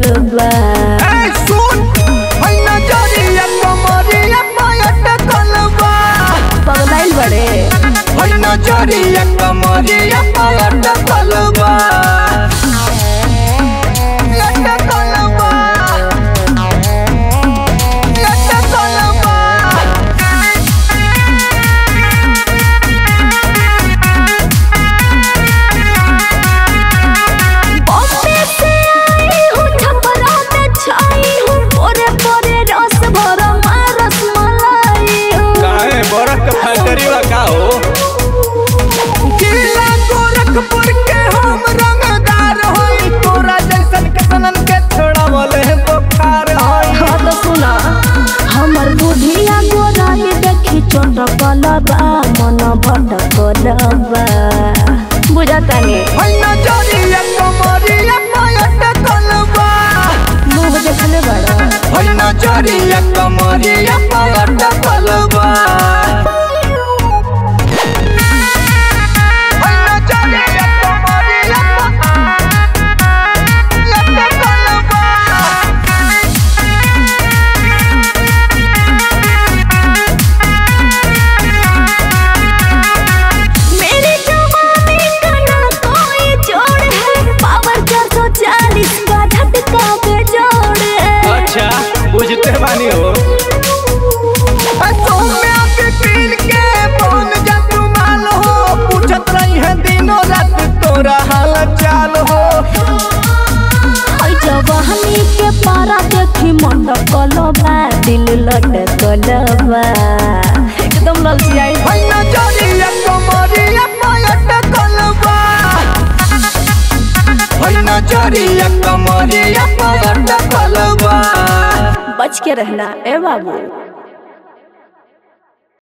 बा। सुन हई नजरिया कमरिया पायट कलबा पगलाइल बड़े हई नजरिया कमरिया पायट कलबा गोरखपुर के हम रंगदार होई तोरा जैसन के सनन के छोड़ा बोले बुखार होई। हाँ तो सुना हमर बुढ़िया गोराई देखी चोट कलबा मन भटकलबा बुझाता नहीं हई नजरिया कमरिया पायट कलबा मुँह देखले बड़ा हई नजरिया कमरिया पायट कलबा बुझते बानी हो पूछत रही है दिनों रात तोरा हाल चाल हो जवानी के पारा देखी मन कलबा दिल लटकलबा एकदम ललचियाई हई नजरिया कमरिया पायट कलबा हई नजरिया कमरिया पायट कलबा बच के रहना ए बाबू।